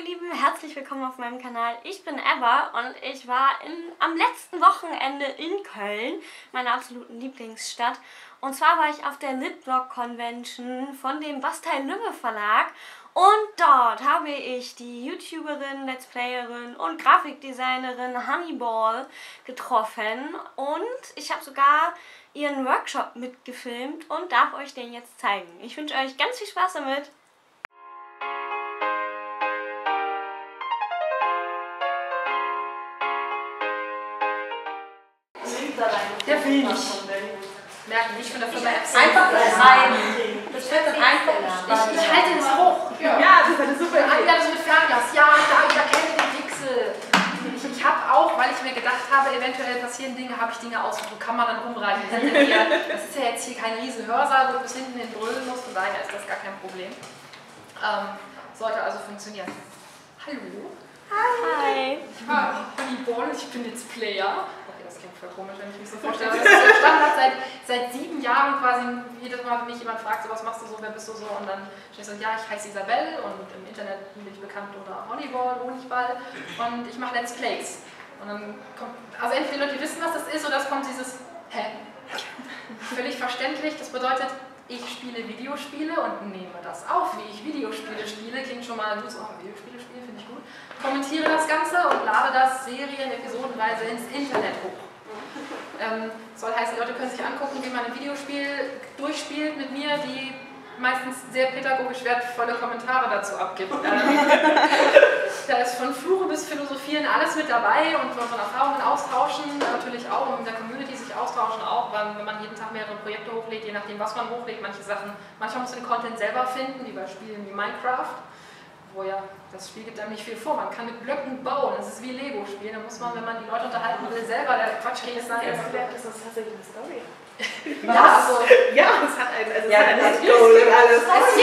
Lieben, herzlich willkommen auf meinem Kanal. Ich bin Eva und ich war am letzten Wochenende in Köln, meiner absoluten Lieblingsstadt. Und zwar war ich auf der Litblog Convention von dem Bastei Lübbe Verlag und dort habe ich die YouTuberin, Let's Playerin und Grafikdesignerin Honeyball getroffen und ich habe sogar ihren Workshop mitgefilmt und darf euch den jetzt zeigen. Ich wünsche euch ganz viel Spaß damit. Der will nicht. Merken, ich von der Firma Apps. Einfach rein. Das wird dann einfach. Ich halte das hoch. Ja, das ist eine super Idee. Angabe mit Fernglas. Ja, da kennt ihr den Pixel. Ich habe auch, weil ich mir gedacht habe, eventuell passieren Dinge, habe ich Dinge ausgesucht. Kann man dann rumreiten. Das ist ja jetzt hier kein riesen Hörsaal, wo du bis hinten hin brüllen musst. Von daher ist das gar kein Problem. Sollte also funktionieren. Hallo. Hi. Ich war Honeyball, ich bin jetzt Player. Das klingt voll komisch, wenn ich mich so vorstelle. Aber das ist so Standard seit 7 Jahren quasi. Jedes Mal, wenn mich jemand fragt, so, was machst du so, wer bist du so? Und dann stehe ich so, ja, ich heiße Isabelle und im Internet bin ich bekannt unter Honeyball, Honigball. Und ich mache Let's Plays. Und dann kommt, also entweder die Leute wissen, was das ist, oder es kommt dieses Hä? Völlig verständlich. Das bedeutet, ich spiele Videospiele und nehme das auf, wie ich Videospiele spiele. Klingt schon mal gut, so, Videospiele spielen finde ich gut. Kommentiere das Ganze und lade das episodenweise ins Internet hoch. Soll heißen, die Leute können sich angucken, wie man ein Videospiel durchspielt mit mir, die meistens sehr pädagogisch wertvolle Kommentare dazu abgibt. Da ist von Fluche bis Philosophieren alles mit dabei und von Erfahrungen austauschen, natürlich auch, und mit der Community sich austauschen auch, wenn man jeden Tag mehrere Projekte hochlädt, je nachdem was man hochlädt, manchmal muss man den Content selber finden, wie bei Spielen wie Minecraft, wo ja, das Spiel gibt einem nicht viel vor, man kann mit Blöcken bauen, das ist wie Lego spielen, da muss man, wenn man die Leute unterhalten will, selber der Quatschkeks sein. Das ist tatsächlich eine Story. Ja, also, ja, es hat eine Story und alles.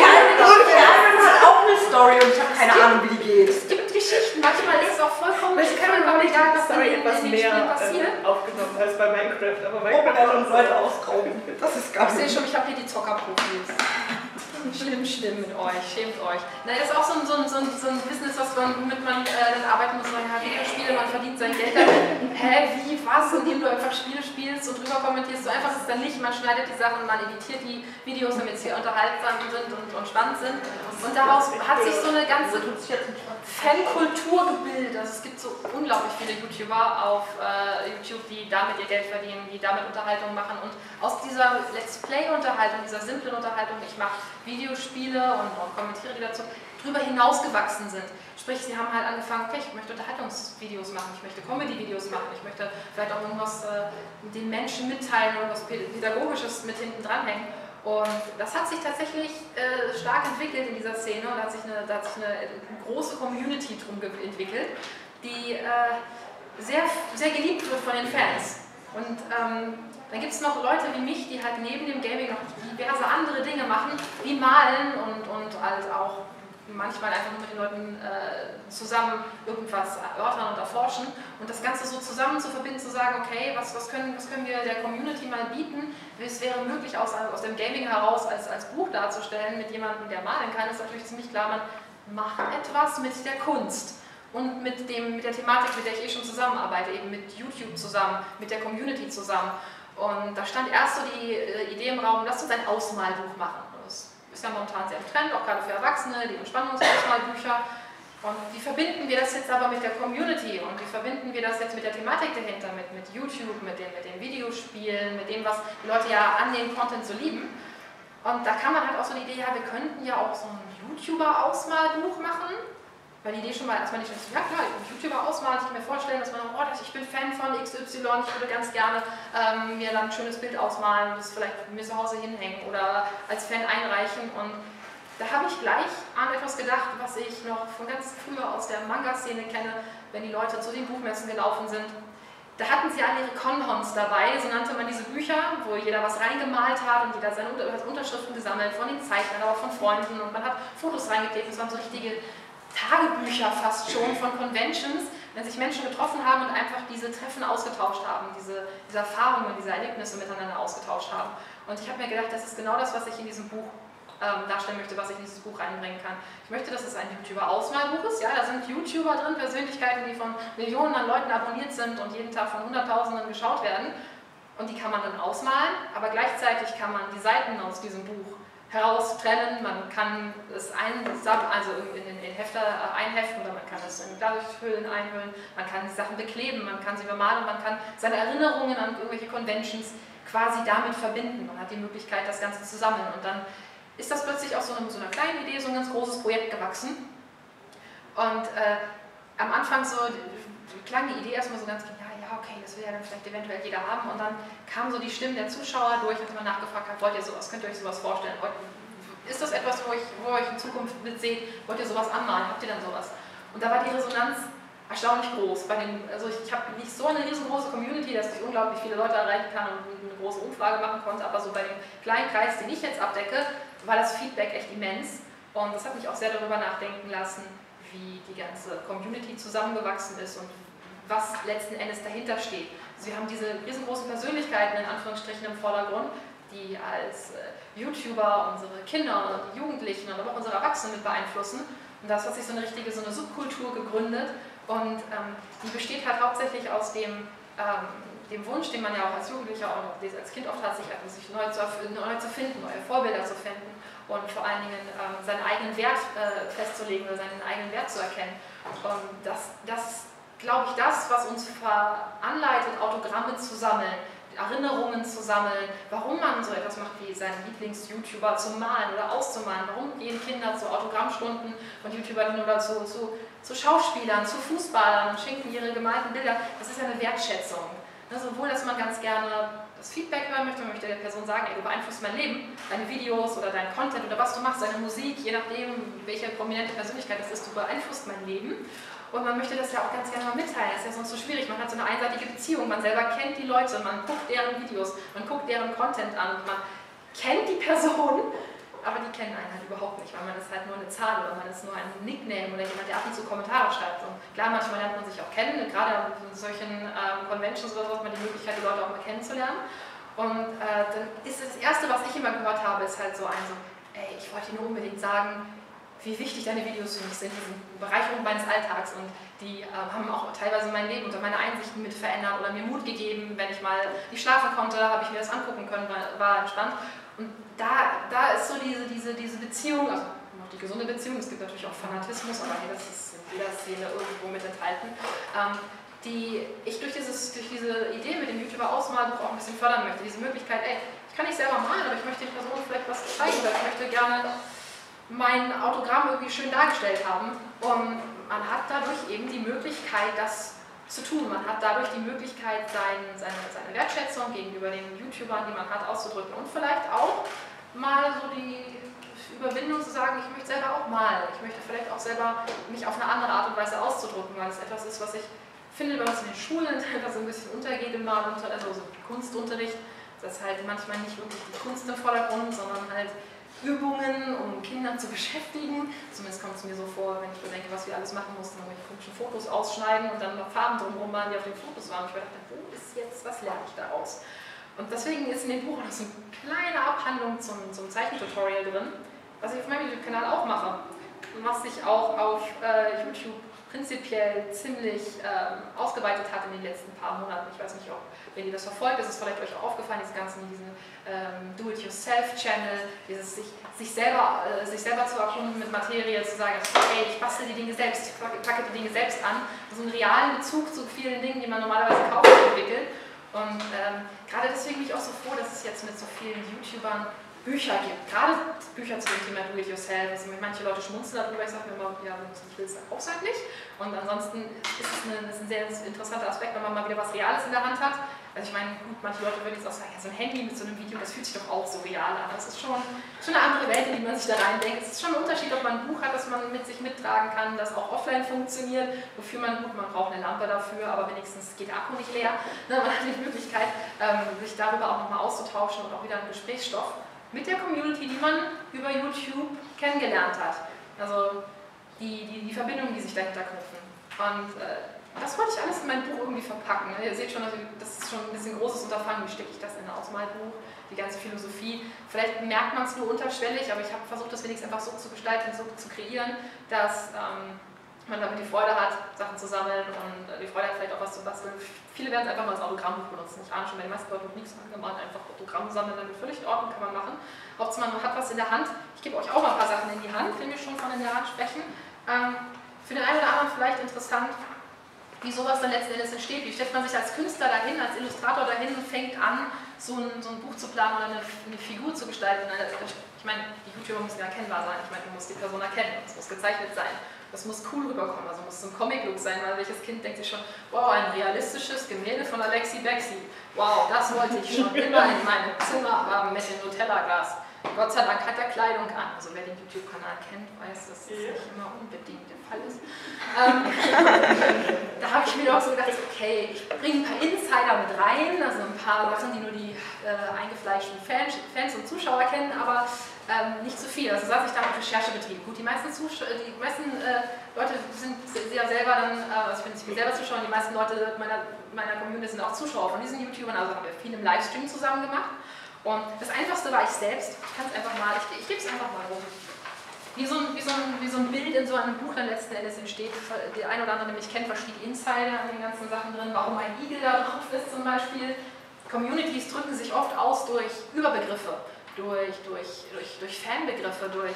Iron hat auch eine Story und ich habe keine Ahnung, wie die geht. Es gibt Geschichten, manchmal ist es auch vollkommen egal, was in etwas den mehr Spielen passiert. Aufgenommen als bei Minecraft, aber Minecraft hat uns Leute ausrauben. Das ist gar Ich sehe nicht. schon, ich habe hier die Zockerprofis. Schlimm mit euch, schämt euch. Na, das ist auch so ein Business, womit man dann arbeiten muss. Man hat Videospiele, man verdient sein Geld damit. Hä, wie, was? Indem du einfach Spiele spielst und drüber kommentierst. So einfach ist es dann nicht. Man schneidet die Sachen, man editiert die Videos, damit sie unterhaltsam sind und spannend sind. Und daraus hat sich so eine ganze Fankultur gebildet. Also es gibt so unglaublich viele YouTuber auf YouTube, die damit ihr Geld verdienen, die damit Unterhaltung machen. Und aus dieser Let's Play-Unterhaltung, dieser simplen Unterhaltung, ich mache Videospiele und kommentiere die dazu, drüber hinausgewachsen sind. Sprich, sie haben halt angefangen, okay, ich möchte Unterhaltungsvideos machen, ich möchte Comedy-Videos machen, ich möchte vielleicht auch irgendwas den Menschen mitteilen, irgendwas Pädagogisches mit hinten dranhängen. Und das hat sich tatsächlich stark entwickelt in dieser Szene und da hat sich eine große Community drum entwickelt, die sehr, sehr geliebt wird von den Fans. Und dann gibt es noch Leute wie mich, die halt neben dem Gaming noch diverse andere Dinge machen, wie malen und halt auch manchmal einfach nur mit den Leuten zusammen irgendwas erörtern und erforschen. Und das Ganze so zusammen zu verbinden, zu sagen, okay, was können wir der Community mal bieten? Es wäre möglich, aus dem Gaming heraus als Buch darzustellen mit jemandem, der malen kann, ist natürlich ziemlich klar, man macht etwas mit der Kunst. Und mit der Thematik, mit der ich schon zusammenarbeite, eben mit YouTube zusammen, mit der Community zusammen. Und da stand erst so die Idee im Raum, lasst uns ein Ausmalbuch machen. Das ist ja momentan sehr im Trend, auch gerade für Erwachsene, die Entspannungsausmalbücher. Und wie verbinden wir das jetzt aber mit der Community und wie verbinden wir das jetzt mit der Thematik dahinter, mit YouTube, mit den Videospielen, mit dem, was die Leute ja an dem Content so lieben. Und da kam man halt auch so die Idee, ja, wir könnten ja auch so ein YouTuber-Ausmalbuch machen. Weil die Idee schon mal, als man nicht ja klar, YouTuber ausmalen, ich kann mir vorstellen, dass man, oh, ich bin Fan von XY, ich würde ganz gerne mir dann ein schönes Bild ausmalen und das vielleicht mir zu Hause hinhängen oder als Fan einreichen. Und da habe ich gleich an etwas gedacht, was ich noch von ganz früher aus der Manga-Szene kenne, wenn die Leute zu den Buchmessen gelaufen sind. Da hatten sie alle ihre Konhons dabei, so nannte man diese Bücher, wo jeder was reingemalt hat und jeder seine Unterschriften gesammelt, von den Zeichnern, aber auch von Freunden, und man hat Fotos reingeklebt, das waren so richtige Tagebücher fast schon von Conventions, wenn sich Menschen getroffen haben und einfach diese Treffen ausgetauscht haben, diese Erfahrungen, diese Erlebnisse miteinander ausgetauscht haben. Und ich habe mir gedacht, das ist genau das, was ich in diesem Buch darstellen möchte, was ich in dieses Buch reinbringen kann. Ich möchte, dass es ein YouTuber-Ausmalbuch ist. Ja, da sind YouTuber drin, Persönlichkeiten, die von Millionen an Leuten abonniert sind und jeden Tag von Hunderttausenden geschaut werden. Und die kann man dann ausmalen, aber gleichzeitig kann man die Seiten aus diesem Buch heraustrennen. Man kann es in Hefte einheften oder man kann es in Glashüllen einhüllen. Man kann die Sachen bekleben, man kann sie bemalen, man kann seine Erinnerungen an irgendwelche Conventions quasi damit verbinden. Man hat die Möglichkeit, das Ganze zu sammeln. Und dann ist das plötzlich aus so einer kleinen Idee so ein ganz großes Projekt gewachsen. Und am Anfang so klang die Idee erstmal so ganz genial, ja okay, das will ja dann vielleicht eventuell jeder haben. Und dann kamen so die Stimmen der Zuschauer durch, als man nachgefragt hat, wollt ihr sowas, könnt ihr euch sowas vorstellen? Ist das etwas, wo ihr euch in Zukunft mit seht? Wollt ihr sowas anmalen? Habt ihr dann sowas? Und da war die Resonanz erstaunlich groß. Also ich habe nicht so eine riesengroße Community, dass ich unglaublich viele Leute erreichen kann und eine große Umfrage machen konnte, aber so bei dem kleinen Kreis, den ich jetzt abdecke, war das Feedback echt immens. Und das hat mich auch sehr darüber nachdenken lassen, wie die ganze Community zusammengewachsen ist und was letzten Endes dahinter steht. Also wir haben diese riesengroßen Persönlichkeiten in Anführungsstrichen im Vordergrund, die als YouTuber unsere Kinder und Jugendlichen und aber auch unsere Erwachsenen mit beeinflussen. Und das hat sich so eine Subkultur gegründet und die besteht halt hauptsächlich aus dem Wunsch, den man ja auch als Jugendlicher und als Kind oft hat, sich neu zu finden, neue Vorbilder zu finden und vor allen Dingen seinen eigenen Wert festzulegen oder seinen eigenen Wert zu erkennen. Und das glaube ich, das, was uns veranleitet, Autogramme zu sammeln, Erinnerungen zu sammeln, warum man so etwas macht wie seinen Lieblings-YouTuber zu malen oder auszumalen, warum gehen Kinder zu Autogrammstunden von YouTubern oder zu Schauspielern, zu Fußballern und schenken ihre gemalten Bilder, das ist ja eine Wertschätzung. Sowohl, dass man ganz gerne das Feedback hören möchte, man möchte der Person sagen, ey, du beeinflusst mein Leben, deine Videos oder dein Content oder was du machst, deine Musik, je nachdem, welche prominente Persönlichkeit das ist, du beeinflusst mein Leben. Und man möchte das ja auch ganz gerne mal mitteilen, das ist ja sonst so schwierig, man hat so eine einseitige Beziehung, man selber kennt die Leute, man guckt deren Videos, man guckt deren Content an, man kennt die Person, aber die kennen einen halt überhaupt nicht, weil man ist halt nur eine Zahl oder man ist nur ein Nickname oder jemand, der ab und zu Kommentare schreibt. Und klar, manchmal lernt man sich auch kennen, gerade in solchen Conventions oder so hat man die Möglichkeit, die Leute auch mal kennenzulernen. Und dann ist das Erste, was ich immer gehört habe, ist halt so ey, ich wollte dir nur unbedingt sagen, wie wichtig deine Videos für mich sind, die sind Bereicherung meines Alltags und die haben auch teilweise mein Leben und meine Einsichten mit verändert oder mir Mut gegeben, wenn ich mal nicht schlafen konnte, habe ich mir das angucken können, war entspannt. Und da ist so diese Beziehung, also noch die gesunde Beziehung, es gibt natürlich auch Fanatismus, aber hey, das ist in jeder Szene irgendwo mit enthalten, die ich durch diese Idee mit dem YouTuber-Ausmalbuch auch ein bisschen fördern möchte, diese Möglichkeit, ey, ich kann nicht selber malen, aber ich möchte den Personen vielleicht was zeigen, oder ich möchte gerne mein Autogramm irgendwie schön dargestellt haben. Und man hat dadurch eben die Möglichkeit, das zu tun. Man hat dadurch die Möglichkeit, seine Wertschätzung gegenüber den YouTubern, die man hat, auszudrücken. Und vielleicht auch mal so die Überwindung zu sagen, ich möchte selber auch malen. Ich möchte vielleicht auch selber mich auf eine andere Art und Weise auszudrücken, weil es etwas ist, was ich finde, bei uns in den Schulen etwas so ein bisschen untergeht im Malunterricht, also so Kunstunterricht. Das ist halt manchmal nicht wirklich die Kunst im Vordergrund, sondern halt Übungen, um Kinder zu beschäftigen. Zumindest kommt es mir so vor, wenn ich bedenke, was wir alles machen mussten, irgendwelche komischen Fotos ausschneiden und dann noch Farben drumherum malen, die auf den Fotos waren. Ich dachte, wo ist jetzt, was lerne ich daraus? Und deswegen ist in dem Buch noch so eine kleine Abhandlung zum Zeichentutorial drin, was ich auf meinem YouTube-Kanal auch mache und was sich auch auf YouTube prinzipiell ziemlich ausgeweitet hat in den letzten paar Monaten. Ich weiß nicht, wenn ihr das verfolgt, ist es vielleicht euch auch aufgefallen, diesen Do-it-yourself-Channel, dieses sich selber zu erkunden mit Materie, zu sagen, hey, ich bastel die Dinge selbst, ich packe die Dinge selbst an, so einen realen Bezug zu vielen Dingen, die man normalerweise kauft und entwickelt. Und gerade deswegen bin ich auch so froh, dass es jetzt mit so vielen YouTubern Bücher gibt, gerade Bücher zu dem Thema Do-it-yourself. Also manche Leute schmunzeln darüber, ich sage mir immer, ja, wenn du es nicht willst, dann kauf's halt nicht. Und ansonsten ist es ein sehr interessanter Aspekt, wenn man mal wieder was Reales in der Hand hat. Also ich meine, gut, manche Leute würden jetzt auch sagen, ja, so ein Handy mit so einem Video, das fühlt sich doch auch so real an. Das ist schon eine andere Welt, in die man sich da reindenkt. Es ist schon ein Unterschied, ob man ein Buch hat, das man mit sich mittragen kann, das auch offline funktioniert, wofür man braucht eine Lampe dafür, aber wenigstens geht der Akku nicht leer. Man hat die Möglichkeit, sich darüber auch nochmal auszutauschen und auch wieder einen Gesprächsstoff mit der Community, die man über YouTube kennengelernt hat. Also die Verbindungen, die sich dahinter knüpfen. Und das wollte ich alles in mein Buch irgendwie verpacken. Ihr seht schon, das ist schon ein bisschen ein großes Unterfangen, wie stecke ich das in ein Ausmalbuch, die ganze Philosophie. Vielleicht merkt man es nur unterschwellig, aber ich habe versucht, das wenigstens einfach so zu gestalten, so zu kreieren, dass man damit die Freude hat, Sachen zu sammeln und die Freude hat, vielleicht auch was zu basteln. Viele werden es einfach mal als Autogrammbuch benutzen. Ich ahne schon, bei den meisten Leuten nichts angemalt, einfach Autogramm sammeln, damit völlig in Ordnung, kann man machen. Hauptsache man hat was in der Hand. Ich gebe euch auch mal ein paar Sachen in die Hand, wenn wir schon von in der Hand sprechen. Für den einen oder anderen vielleicht interessant, wie sowas dann letzten Endes entsteht. Wie stellt man sich als Künstler dahin, als Illustrator dahin und fängt an, so ein Buch zu planen oder eine Figur zu gestalten. Ich meine, die YouTuber müssen ja erkennbar sein. Ich meine, du musst die Person erkennen, es muss gezeichnet sein. Das muss cool rüberkommen, also muss so ein Comic-Look sein, weil welches Kind denkt sich schon, wow, ein realistisches Gemälde von Alexi Bexi. Wow, das wollte ich schon immer in meinem Zimmer haben mit dem Nutella-Glas. Gott sei Dank hat er Kleidung an. Also wer den YouTube-Kanal kennt, weiß, dass das nicht immer unbedingt der Fall ist. Da habe ich mir auch so gedacht, okay, ich bringe ein paar Insider mit rein, also ein paar Sachen, die nur die eingefleischten Fans und Zuschauer kennen, aber nicht zu viel. Also saß ich da mit Recherche betrieben. Gut, die meisten Leute sind ja selber dann, also ich bin selber Zuschauer, die meisten Leute meiner Community sind auch Zuschauer von diesen YouTubern, also haben wir viel im Livestream zusammen gemacht. Und das Einfachste war ich selbst. Ich kann es einfach mal, ich gebe es einfach mal rum. Wie so ein Bild in so einem Buch dann letzten Endes entsteht. Der eine oder andere nämlich kennt, versteht Insider an den ganzen Sachen drin, warum ein Igel da drauf ist zum Beispiel. Communities drücken sich oft aus durch Überbegriffe, durch Fanbegriffe, durch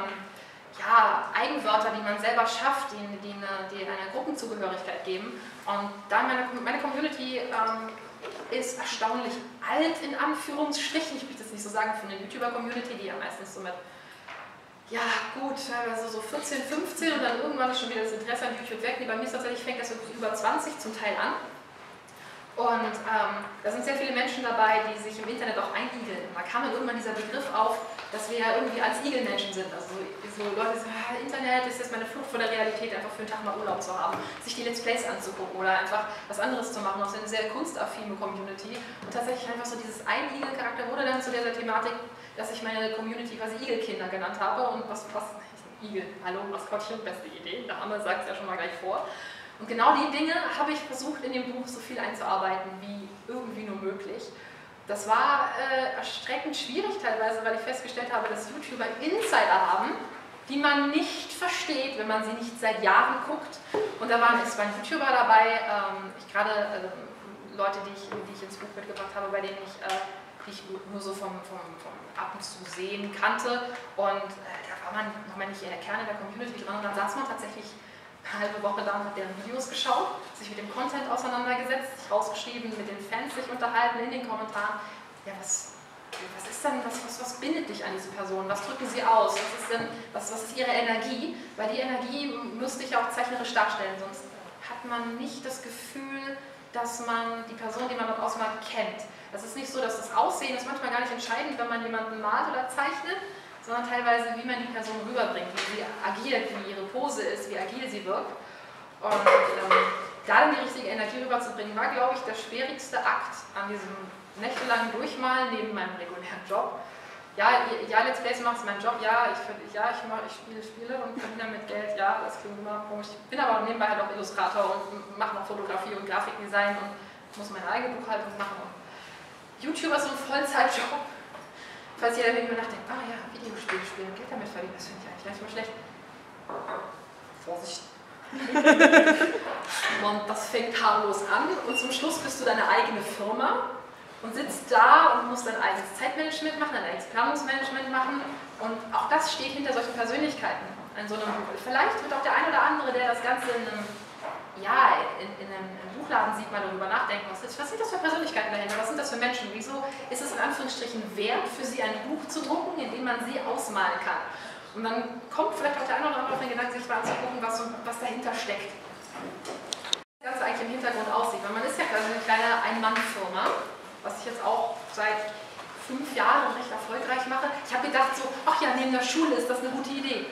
Eigenwörter, die man selber schafft, die einer Gruppenzugehörigkeit geben. Und da meine Community ist erstaunlich alt, in Anführungsstrichen. Ich möchte das nicht so sagen für eine YouTuber-Community, die ja meistens so mit, ja gut, also so 14, 15 und dann irgendwann ist schon wieder das Interesse an YouTube weg. Bei mir ist tatsächlich, fängt das so über 20 zum Teil an. Und da sind sehr viele Menschen dabei, die sich im Internet auch einigeln. Da kam dann irgendwann dieser Begriff auf, dass wir ja irgendwie als Igelmenschen sind. Also so Leute sagen, Internet ist jetzt meine Flucht vor der Realität, einfach für einen Tag mal Urlaub zu haben, sich die Let's Plays anzugucken oder einfach was anderes zu machen. Auch so eine sehr kunstaffine Community. Und tatsächlich einfach so dieses Ein-Igel-Charakter wurde dann zu dieser Thematik, dass ich meine Community quasi Igelkinder genannt habe. Und was Igel, hallo, Maskottchen, beste Idee, der Name sagt es ja schon mal gleich vor. Und genau die Dinge habe ich versucht in dem Buch so viel einzuarbeiten, wie irgendwie nur möglich. Das war erschreckend schwierig teilweise, weil ich festgestellt habe, dass YouTuber Insider haben, die man nicht versteht, wenn man sie nicht seit Jahren guckt. Und da waren YouTuber dabei, Leute, die ich ins Buch mitgebracht habe, bei denen die ich nur so vom ab und zu sehen kannte. Und da war man nicht in der Kerne der Community drin und dann saß man tatsächlich eine halbe Woche lang, hat deren Videos geschaut, sich mit dem Content auseinandergesetzt, sich rausgeschrieben, mit den Fans sich unterhalten in den Kommentaren. Ja, was ist denn, was bindet dich an diese Person? Was drücken sie aus? Was ist ihre Energie? Weil die Energie müsste ich auch zeichnerisch darstellen, sonst hat man nicht das Gefühl, dass man die Person, die man dort ausmalt, kennt. Es ist nicht so, dass das Aussehen ist manchmal gar nicht entscheidend, wenn man jemanden malt oder zeichnet, sondern teilweise, wie man die Person rüberbringt, wie sie agiert, wie ihre Pose ist, wie agil sie wirkt. Und da dann die richtige Energie rüberzubringen, war, glaube ich, der schwierigste Akt an diesem nächtelangen Durchmalen neben meinem regulären Job. Ja, Let's Plays macht es mein Job, ich spiele und verdiene damit Geld, ja, das klingt immer komisch. Ich bin aber nebenbei halt auch Illustrator und mache noch Fotografie und Grafikdesign und muss meine eigene Buchhaltung machen. Und YouTuber ist so ein Vollzeitjob. Falls jeder irgendwie nachdenkt, Videospiele spielen, Geld damit verdienen, das finde ich eigentlich gar nicht mal schlecht. Vorsicht. Und das fängt harmlos an und zum Schluss bist du deine eigene Firma und sitzt da und musst dein eigenes Zeitmanagement machen, dein eigenes Planungsmanagement machen und auch das steht hinter solchen Persönlichkeiten. Vielleicht wird auch der ein oder andere, der das Ganze in einem Buchladen sieht, mal darüber nachdenken, was sind das für Persönlichkeiten dahinter, was sind das für Menschen, wieso ist es in Anführungsstrichen wert für sie ein Buch zu drucken, in dem man sie ausmalen kann. Und dann kommt vielleicht auch der eine oder andere auf den Gedanken, sich mal anzugucken, was dahinter steckt. Das Ganze eigentlich im Hintergrund aussieht, weil man ist ja quasi eine kleine Ein-Mann-Firma, was ich jetzt auch seit 5 Jahren recht erfolgreich mache. Ich habe gedacht so, ach ja, neben der Schule ist das eine gute Idee.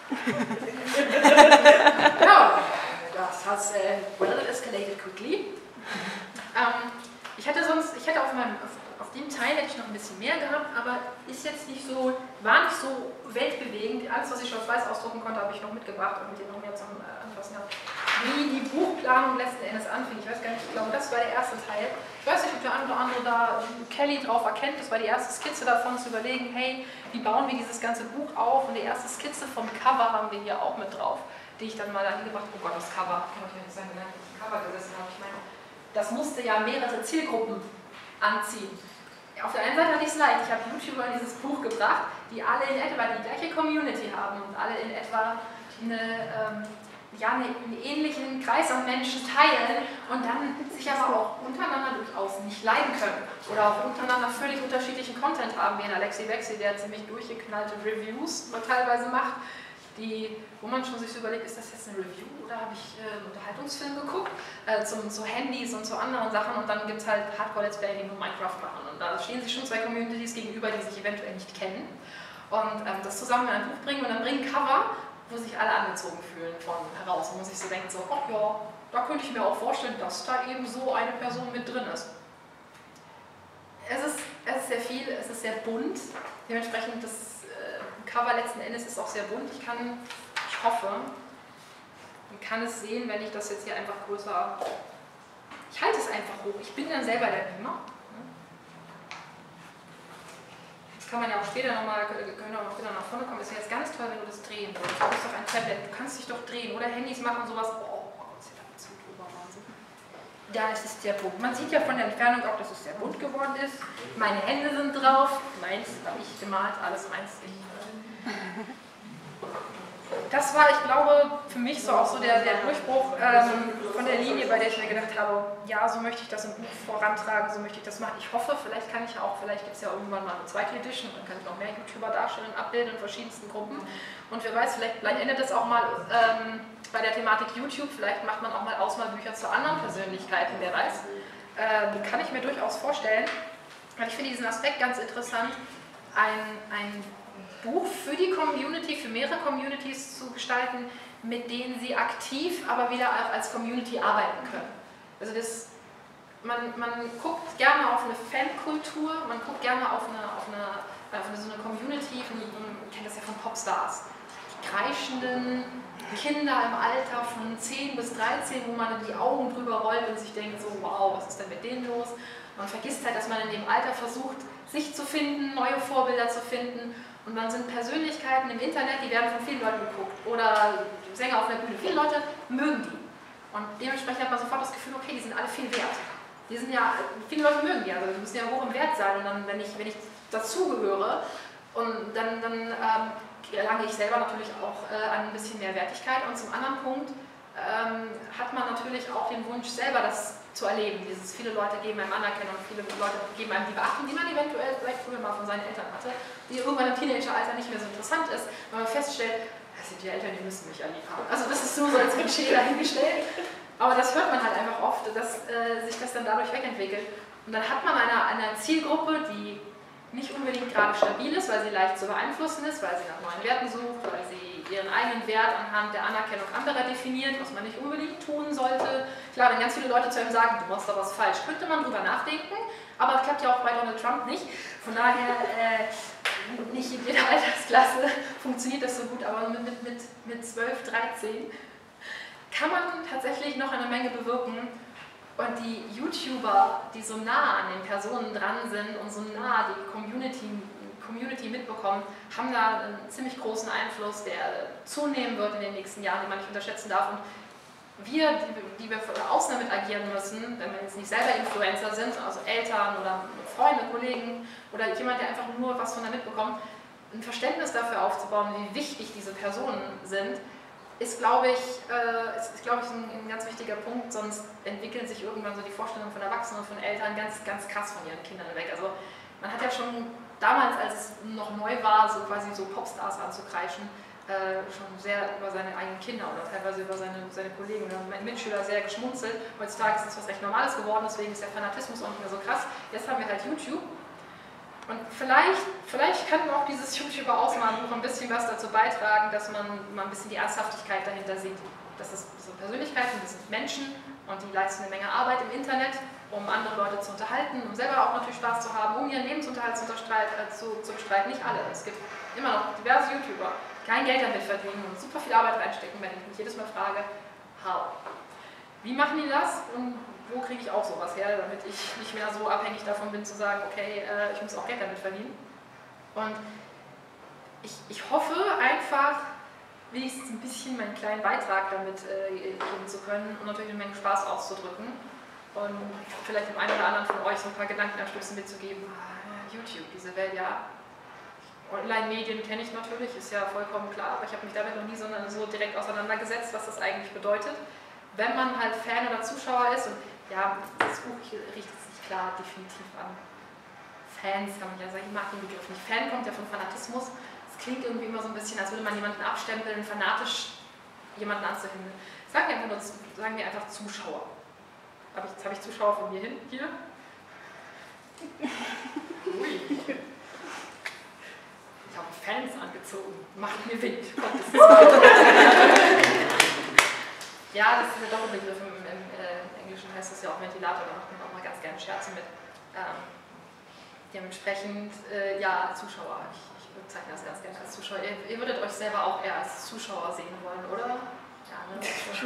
Ja. Das hat it escalated quickly. Ich hätte auf dem Teil hätte ich noch ein bisschen mehr gehabt, aber ist jetzt war nicht so weltbewegend. Alles, was ich schwarz-weiß ausdrucken konnte, habe ich noch mitgebracht und mit dem noch mehr zum Anfassen gehabt. Wie die Buchplanung letzten Endes anfing. Ich weiß gar nicht, ich glaube, das war der erste Teil. Ich weiß nicht, ob der eine oder andere da Kelly drauf erkennt. Das war die erste Skizze davon, zu überlegen, hey, wie bauen wir dieses ganze Buch auf? Und die erste Skizze vom Cover haben wir hier auch mit drauf, die ich dann mal dahin gebracht habe. Oh Gott, das Cover, kann ich mir nicht sagen, wie lange ich das Cover gesessen habe. Ich meine, das musste ja mehrere Zielgruppen anziehen. Auf der einen Seite hatte ich es leicht. Ich habe YouTuber in dieses Buch gebracht, die alle in etwa die gleiche Community haben und alle in etwa einen ähnlichen Kreis an Menschen teilen und dann sich aber auch untereinander durchaus nicht leiden können oder auch untereinander völlig unterschiedlichen Content haben, wie ein Alexi Wexi, der ziemlich durchgeknallte Reviews teilweise macht, wo man schon sich so überlegt, ist das jetzt eine Review oder habe ich einen Unterhaltungsfilm geguckt, zu Handys und zu anderen Sachen, und dann gibt es halt Hardcore-Let's Play, die nur Minecraft machen, und da stehen sich schon zwei Communities gegenüber, die sich eventuell nicht kennen, und das zusammen in ein Buch bringen und dann bringen Cover, wo sich alle angezogen fühlen von heraus, und man sich so denkt, so, ach ja, da könnte ich mir auch vorstellen, dass da eben so eine Person mit drin ist. Es ist sehr viel, es ist sehr bunt, dementsprechend das Cover letzten Endes ist auch sehr bunt. Ich hoffe, man kann es sehen, wenn ich das jetzt hier einfach größer, ich halte es einfach hoch, ich bin dann selber der Beamer. Das kann man ja auch später nochmal, können wir auch wieder nach vorne kommen, es wäre jetzt ganz toll, wenn du das drehen würdest. Du bist doch ein Tablet, du kannst dich doch drehen oder Handys machen, sowas. Oh Gott, das ist ja zu drüber, Wahnsinn. Da ist es sehr bunt. Man sieht ja von der Entfernung auch, dass es sehr bunt geworden ist. Meine Hände sind drauf, meins habe ich gemalt, alles meins. Das war, ich glaube, für mich so auch so der Durchbruch von der Linie, bei der ich mir gedacht habe, ja, so möchte ich das im Buch vorantragen, so möchte ich das machen. Ich hoffe, vielleicht gibt es ja irgendwann mal eine zweite Edition, dann kann ich noch mehr YouTuber darstellen und abbilden in verschiedensten Gruppen. Und wer weiß, vielleicht endet das auch mal bei der Thematik YouTube, vielleicht macht man auch mal Ausmalbücher zu anderen Persönlichkeiten, wer weiß. Kann ich mir durchaus vorstellen, weil ich finde diesen Aspekt ganz interessant, ein Buch für die Community, für mehrere Communities zu gestalten, mit denen sie aktiv, aber wieder auch als Community arbeiten können. Also man guckt gerne auf eine Fankultur, man guckt gerne auf so eine Community, man kennt das ja von Popstars, die kreischenden Kinder im Alter von 10 bis 13, wo man die Augen drüber rollt und sich denkt, so wow, was ist denn mit denen los? Man vergisst halt, dass man in dem Alter versucht, sich zu finden, neue Vorbilder zu finden. Und dann sind Persönlichkeiten im Internet, die werden von vielen Leuten geguckt. Oder Sänger auf der Bühne. Viele Leute mögen die. Und dementsprechend hat man sofort das Gefühl, okay, die sind alle viel wert. Viele Leute mögen die, also die müssen ja hoch im Wert sein. Und dann, wenn ich dazugehöre, und dann erlange ich selber natürlich auch an ein bisschen mehr Wertigkeit. Und zum anderen Punkt hat man natürlich auch den Wunsch, selber das zu erleben. Viele Leute geben einem Anerkennung, viele Leute geben einem die Beachtung, die man eventuell vielleicht früher mal von seinen Eltern hatte, die irgendwann im Teenageralter nicht mehr so interessant ist, weil man feststellt, die Eltern, die müssen mich ja lieb haben. Also das ist so als Klischee dahingestellt. Aber das hört man halt einfach oft, dass sich das dann dadurch wegentwickelt. Und dann hat man eine Zielgruppe, die nicht unbedingt gerade stabil ist, weil sie leicht zu beeinflussen ist, weil sie nach neuen Werten sucht, weil sie ihren eigenen Wert anhand der Anerkennung anderer definiert, was man nicht unbedingt tun sollte. Klar, wenn ganz viele Leute zu einem sagen, du machst da was falsch, könnte man drüber nachdenken, aber das klappt ja auch bei Donald Trump nicht. Von daher, nicht in jeder Altersklasse funktioniert das so gut, aber mit 12, 13 kann man tatsächlich noch eine Menge bewirken. Und die YouTuber, die so nah an den Personen dran sind und so nah die Community mitbekommen, haben da einen ziemlich großen Einfluss, der zunehmen wird in den nächsten Jahren, den man nicht unterschätzen darf. Und wir, die wir von außen damit agieren müssen, wenn wir jetzt nicht selber Influencer sind, also Eltern oder Freunde, Kollegen oder jemand, der einfach nur was von da mitbekommt, ein Verständnis dafür aufzubauen, wie wichtig diese Personen sind, ist, glaube ich, ein ganz wichtiger Punkt, sonst entwickeln sich irgendwann so die Vorstellungen von Erwachsenen und von Eltern ganz, ganz krass von ihren Kindern weg. Also man hat ja schon damals, als es noch neu war, so quasi so Popstars anzukreischen, schon sehr über seine eigenen Kinder oder teilweise über seine Kollegen oder meine Mitschüler sehr geschmunzelt. Heutzutage ist das was recht Normales geworden, deswegen ist der Fanatismus auch nicht mehr so krass. Jetzt haben wir halt YouTube. Und vielleicht kann auch dieses YouTuber-Ausmalbuch ein bisschen was dazu beitragen, dass man mal ein bisschen die Ernsthaftigkeit dahinter sieht. Das sind Persönlichkeiten, das sind Menschen und die leisten eine Menge Arbeit im Internet, um andere Leute zu unterhalten, um selber auch natürlich Spaß zu haben, um ihren Lebensunterhalt zu bestreiten. Nicht alle. Es gibt immer noch diverse YouTuber, die kein Geld damit verdienen und super viel Arbeit reinstecken, wenn ich mich jedes Mal frage, how? Wie machen die das und wo kriege ich auch sowas her, damit ich nicht mehr so abhängig davon bin zu sagen, okay, ich muss auch Geld damit verdienen. Und ich hoffe einfach, wenigstens ein bisschen meinen kleinen Beitrag damit geben zu können und natürlich eine Menge Spaß auszudrücken und vielleicht dem einen oder anderen von euch so ein paar Gedankenanstöße mitzugeben. YouTube, diese Welt, ja, Online-Medien kenne ich natürlich, ist ja vollkommen klar, aber ich habe mich damit noch nie so direkt auseinandergesetzt, was das eigentlich bedeutet. Wenn man halt Fan oder Zuschauer ist, und ja, das Buch richtet sich klar definitiv an Fans, kann man ja sagen, ich mag den Begriff nicht. Fan kommt ja von Fanatismus. Es klingt irgendwie immer so ein bisschen, als würde man jemanden abstempeln, fanatisch jemanden anzuhimmeln. Sagen wir einfach Zuschauer. Jetzt habe ich Zuschauer von mir hin, hier. Ui. Ich habe Fans angezogen. Macht mir Wind. Ja, das ist ja doch ein Begriff. Im Englischen heißt das ja auch Ventilator, da macht man auch mal ganz gerne Scherze mit. Dementsprechend, ja, Zuschauer. Ich bezeichne das ganz gerne als Zuschauer. Ihr würdet euch selber auch eher als Zuschauer sehen wollen, oder? Ja, ne?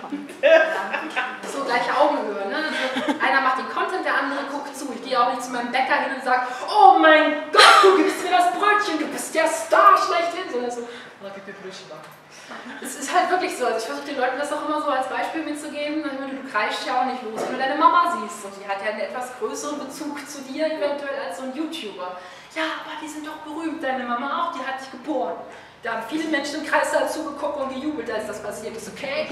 So gleiche Augenhöhe. Ne? Einer macht den Content, der andere guckt zu. Ich gehe auch nicht zu meinem Bäcker hin und sage, oh mein Gott, du gibst mir das Brötchen, du bist der Star schlechthin. Sondern so, gib mir Brötchen ab. Es ist halt wirklich so, also ich versuche den Leuten das auch immer so als Beispiel mitzugeben, du kreischst ja auch nicht los, wenn du deine Mama siehst und die hat ja einen etwas größeren Bezug zu dir eventuell als so ein YouTuber. Ja, aber die sind doch berühmt, deine Mama auch, die hat dich geboren. Da haben viele Menschen im Kreis dazu geguckt und gejubelt, als das passiert ist, okay?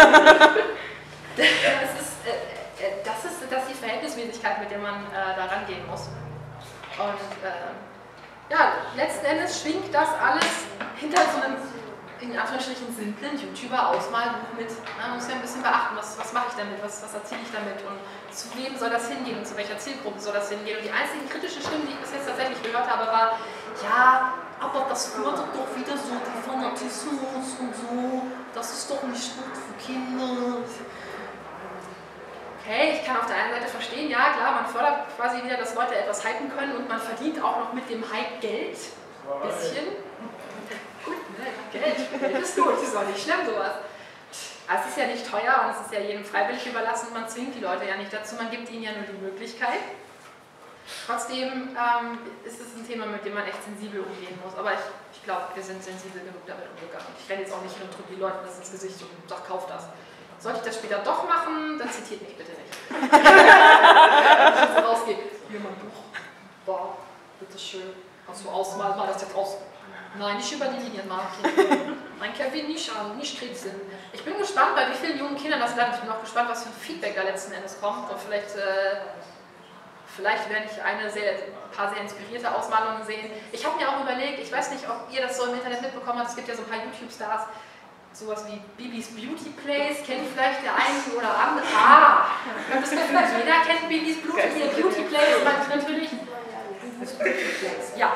Das ist die Verhältnismäßigkeit, mit der man da rangehen muss. Und ja, letzten Endes schwingt das alles hinter so einem in Anführungsstrichen simplen YouTuber-Ausmalbuch mit. Man muss ja ein bisschen beachten, was mache ich damit, was erziele ich damit und zu wem soll das hingehen und zu welcher Zielgruppe soll das hingehen. Und die einzige kritische Stimme, die ich bis jetzt tatsächlich gehört habe, war, ja, aber das fördert doch wieder so den Fanatismus und so, das ist doch nicht gut für Kinder. Okay, ich kann auf der einen Seite verstehen, ja klar, man fördert quasi wieder, dass Leute etwas hypen können und man verdient auch noch mit dem Hype Geld, ein bisschen. Gut, ne? Geld ist gut, ist auch nicht schlimm sowas. Es ist ja nicht teuer und es ist ja jedem freiwillig überlassen, man zwingt die Leute ja nicht dazu, man gibt ihnen ja nur die Möglichkeit. Trotzdem ist es ein Thema, mit dem man echt sensibel umgehen muss, aber ich glaube, wir sind sensibel genug damit umgegangen. Ich renne jetzt auch nicht hin und drücke die Leute das ins Gesicht und sage, kauf das. Sollte ich das später doch machen, dann zitiert mich bitte nicht. Wenn ich jetzt rausgehe, hier mein Buch, wow, bitteschön, kannst du ausmalen, mal das jetzt aus. Nein, nicht über die Linienmarke. Nein, Kevin, nicht kritzeln. Ich bin gespannt, bei wie vielen jungen Kindern das lernt. Ich bin auch gespannt, was für ein Feedback da letzten Endes kommt. Und vielleicht werde ich ein paar sehr inspirierte Ausmalungen sehen. Ich habe mir auch überlegt, ich weiß nicht, ob ihr das so im Internet mitbekommen habt, es gibt ja so ein paar YouTube-Stars, sowas wie Bibis Beauty Place, kennt vielleicht der eine oder andere. Das kennt vielleicht jeder, kennt Bibis Beauty Place, natürlich. Ja,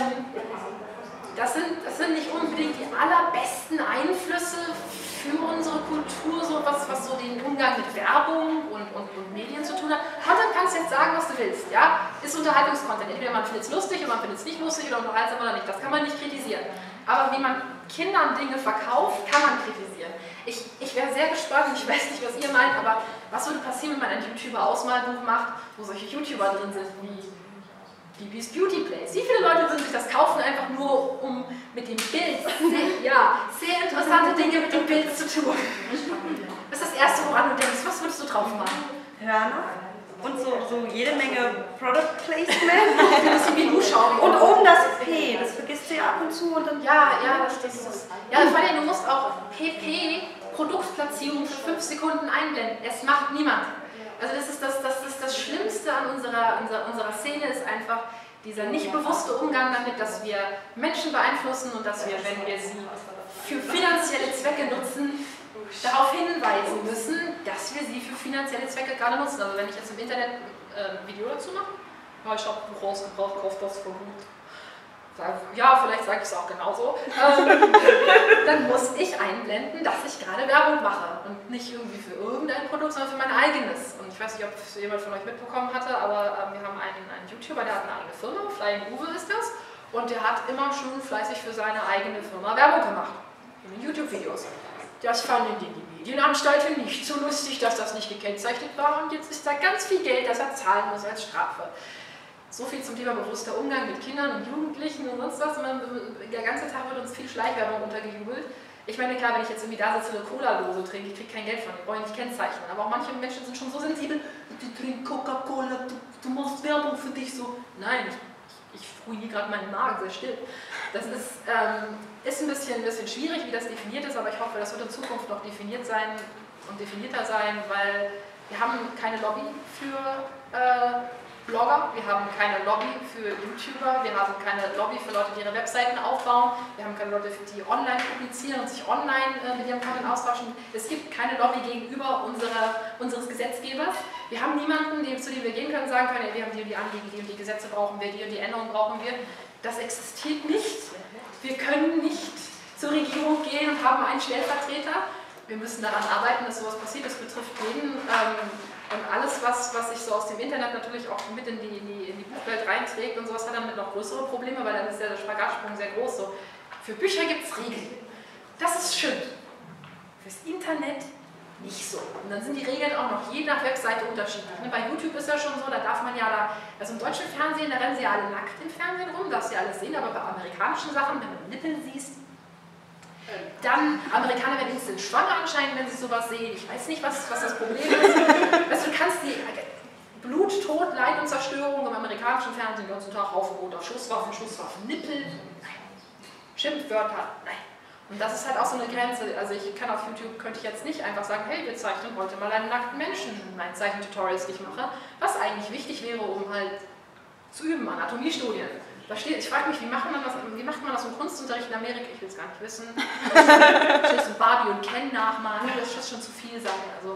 das sind nicht unbedingt die allerbesten Einflüsse für unsere Kultur, so was so den Umgang mit Werbung und Medien zu tun hat. Content kannst du jetzt sagen, was du willst. Ja? Ist Unterhaltungskontent. Entweder man findet es lustig oder man findet es nicht lustig oder unterhaltsam oder nicht. Das kann man nicht kritisieren. Aber wie man Kindern Dinge verkauft, kann man kritisieren. Ich wäre sehr gespannt, ich weiß nicht, was ihr meint, aber was würde passieren, wenn man ein YouTuber-Ausmalbuch macht, wo solche YouTuber drin sind wie Bibis Beauty Place. Wie viele Leute würden sich das kaufen, einfach nur um mit dem Bild, sehr interessante Dinge mit dem Bild zu tun. Das ist das Erste, woran du denkst. Was würdest du drauf machen? Hörner und so jede Menge Product Placement. Das ist wie Schauen. Und oben das P, das vergisst du ja ab und zu. Und dann vor allem, du musst auch PP, Produktplatzierung für 5 Sekunden einblenden. Es macht niemand. Also das ist das Schlimmste an unserer Szene, ist einfach dieser nicht bewusste Umgang damit, dass wir Menschen beeinflussen und dass wir, wenn wir sie für finanzielle Zwecke nutzen, darauf hinweisen müssen, dass wir sie für finanzielle Zwecke gerade nutzen. Also wenn ich jetzt im Internet ein Video dazu mache, ja, ich habe ein Buch rausgebracht, kauft das für gut. Ja, vielleicht sage ich es auch genauso. Dann muss ich einblenden, dass ich gerade Werbung mache und nicht irgendwie für irgendein Produkt, sondern für mein eigenes. Und ich weiß nicht, ob jemand von euch mitbekommen hatte, aber wir haben einen YouTuber, der hat eine eigene Firma, Flying Uwe ist das, und der hat immer schon fleißig für seine eigene Firma Werbung gemacht, in den YouTube-Videos. Das fanden die Medienanstalten nicht so lustig, dass das nicht gekennzeichnet war und jetzt ist da ganz viel Geld, das er zahlen muss als Strafe. So viel zum Thema bewusster Umgang mit Kindern und Jugendlichen und sonst was. Der ganze Tag wird uns viel Schleichwerbung untergejubelt. Ich meine, klar, wenn ich jetzt irgendwie da sitze und eine Cola-Dose trinke, ich kriege kein Geld von, ich brauche nicht kennzeichnen. Aber auch manche Menschen sind schon so sensibel, die trinken Coca-Cola, du machst Werbung für dich so. Nein, ich ruiniere gerade meinen Magen, sehr still. Das ist ein bisschen schwierig, wie das definiert ist, aber ich hoffe, das wird in Zukunft noch definiert sein und definierter sein, weil wir haben keine Lobby für Blogger, wir haben keine Lobby für YouTuber, wir haben keine Lobby für Leute, die ihre Webseiten aufbauen, wir haben keine Leute, die online publizieren und sich online mit ihrem Content austauschen. Es gibt keine Lobby gegenüber unseres Gesetzgebers. Wir haben niemanden, zu dem wir gehen können und sagen können, wir haben die und die Anliegen, die und die Gesetze brauchen wir, die und die Änderungen brauchen wir. Das existiert nicht. Wir können nicht zur Regierung gehen und haben einen Stellvertreter. Wir müssen daran arbeiten, dass sowas passiert. Das betrifft jeden. Und alles, was sich so aus dem Internet natürlich auch mit in die Buchwelt reinträgt und sowas, hat damit noch größere Probleme, weil dann ist ja der Spagatsprung sehr groß. So. Für Bücher gibt es Regeln. Das ist schön. Fürs Internet nicht so. Und dann sind die Regeln auch noch je nach Webseite unterschiedlich. Bei YouTube ist ja schon so, da darf man ja also im deutschen Fernsehen, da rennen sie ja alle nackt im Fernsehen rum, darfst ja alles sehen, aber bei amerikanischen Sachen, wenn du Nippel siehst, dann, Amerikaner werden instant schwanger anscheinend, wenn sie sowas sehen. Ich weiß nicht, was das Problem ist. Weißt du, kannst die Blut, Tod, Leid und Zerstörung im amerikanischen Fernsehen den ganzen Tag rauf und runter. Schusswaffen, Nippel, nein. Schimpfwörter, nein. Und das ist halt auch so eine Grenze. Also ich kann auf YouTube, könnte ich jetzt nicht einfach sagen, hey, wir zeichnen heute mal einen nackten Menschen in meinen Zeichentutorials, die ich mache. Was eigentlich wichtig wäre, um halt zu üben, Anatomiestudien. Ich frage mich, wie macht man das im Kunstunterricht in Amerika? Ich will es gar nicht wissen. So Barbie und Ken nachmachen, das ist schon zu viel Sachen. Also,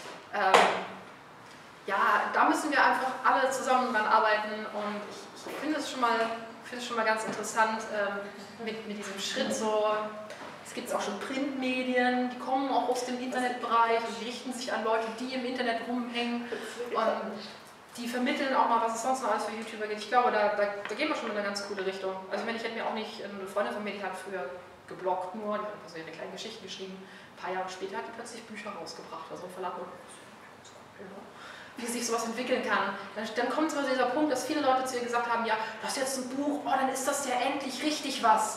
ja, da müssen wir einfach alle zusammen dran arbeiten und ich finde es schon mal ganz interessant mit diesem Schritt so. Es gibt auch schon Printmedien, die kommen auch aus dem Internetbereich und die richten sich an Leute, die im Internet rumhängen. Und die vermitteln auch mal, was es sonst noch alles für YouTuber gibt. Ich glaube, da gehen wir schon in eine ganz coole Richtung. Also ich meine, ich hätte mir auch nicht, eine Freundin von mir, die hat früher gebloggt nur, die hat so ihre kleinen Geschichten geschrieben. Ein paar Jahre später hat die plötzlich Bücher rausgebracht, also ein Verlag. Wie sich sowas entwickeln kann. Dann kommt so dieser Punkt, dass viele Leute zu ihr gesagt haben, ja, du hast jetzt ein Buch, oh, dann ist das ja endlich richtig was.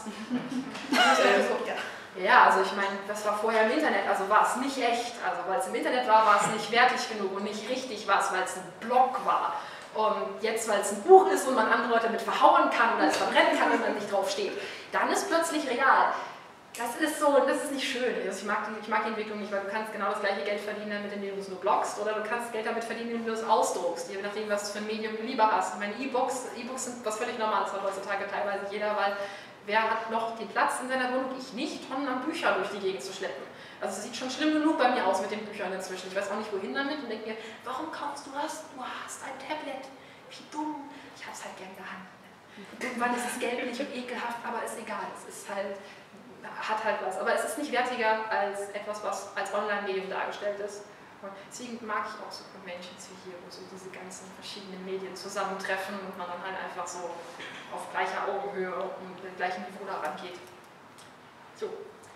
Ja, also ich meine, das war vorher im Internet, also war es nicht echt. Also weil es im Internet war es nicht wertig genug und nicht richtig was, weil es ein Blog war. Und jetzt, weil es ein Buch ist und man andere Leute mit verhauen kann oder es verbrennen kann, wenn man nicht drauf steht, dann ist plötzlich real. Das ist nicht schön. Also ich mag die Entwicklung nicht, weil du kannst genau das gleiche Geld verdienen, damit indem du es nur bloggst, oder du kannst Geld damit verdienen, indem du es ausdruckst, je nachdem, was du für ein Medium du lieber hast. Ich meine, E-Books sind was völlig Normales, hat heutzutage teilweise jeder, weil wer hat noch den Platz in seiner Wohnung? Ich nicht, Tonnen an Büchern durch die Gegend zu schleppen. Also es sieht schon schlimm genug bei mir aus mit den Büchern inzwischen. Ich weiß auch nicht, wohin damit und denke mir, warum kaufst du das? Du hast ein Tablet. Wie dumm. Ich habe es halt gern gehandelt. Irgendwann ist es gelblich und ekelhaft, aber ist egal. Es ist halt, hat halt was. Aber es ist nicht wertiger als etwas, was als Online-Medium dargestellt ist. Und deswegen mag ich auch so Conventions wie hier, wo so diese ganzen verschiedenen Medien zusammentreffen und man dann halt einfach so auf gleicher Augenhöhe und mit gleichem Niveau daran geht. So.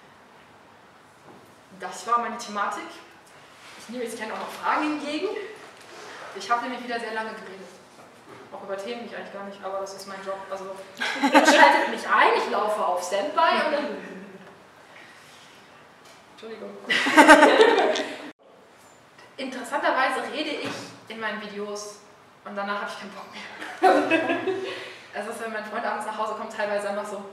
Das war meine Thematik. Ich nehme jetzt gerne auch noch Fragen entgegen. Ich habe nämlich wieder sehr lange geredet. Auch über Themen ich eigentlich gar nicht, aber das ist mein Job. Also, schaltet mich ein, ich laufe auf Standby und dann... Entschuldigung. Interessanterweise rede ich in meinen Videos und danach habe ich keinen Bock mehr. Es ist, wenn mein Freund abends nach Hause kommt, teilweise einfach so.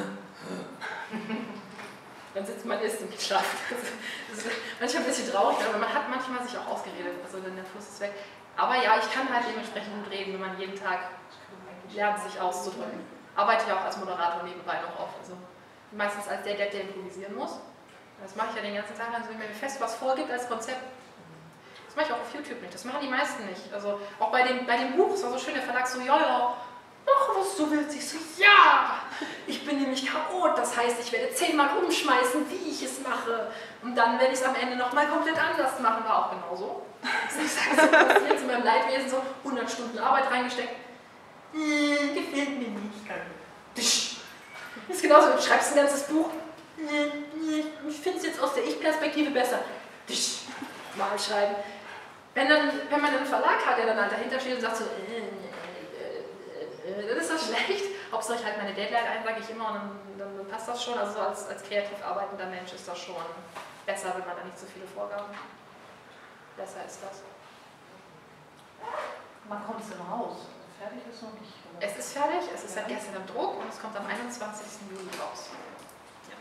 Dann sitzt man, isst und geht schlafen. Das ist manchmal ein bisschen traurig, aber man hat manchmal sich auch ausgeredet. Also dann der Fluss ist weg. Aber ja, ich kann halt dementsprechend gut reden, wenn man jeden Tag lernt, sich auszudrücken. Arbeite ja auch als Moderator nebenbei noch auf. Also meistens als der improvisieren muss. Das mache ich ja den ganzen Tag, also wenn mir fest was vorgibt als Konzept. Das mache ich auch auf YouTube nicht, das machen die meisten nicht. Also auch bei dem Buch, es war so schön, der Verlag so, ja, ach, was du willst. Ich so, ja, ich bin nämlich chaot, das heißt, ich werde 10-mal umschmeißen, wie ich es mache. Und dann werde ich es am Ende nochmal komplett anders machen, war auch genauso. Ich sage so, passiert zu meinem Leidwesen so, 100 Stunden Arbeit reingesteckt. Gefällt mir nicht. Das ist genauso, du schreibst ein ganzes Buch. Ich finde es jetzt aus der Ich-Perspektive besser. mal schreiben. Wenn man einen Verlag hat, der dann halt dahinter steht und sagt so, dann ist das schlecht. Hauptsache ich halt meine Deadline ein, sage ich immer, und dann passt das schon. Also so als kreativ arbeitender Mensch ist das schon besser, wenn man da nicht so viele Vorgaben hat. Besser ist das. Wann kommt es denn raus? Fertig ist noch nicht? Oder? Es ist fertig, es ist seit gestern im Druck und es kommt am 21. Juli raus. Ja.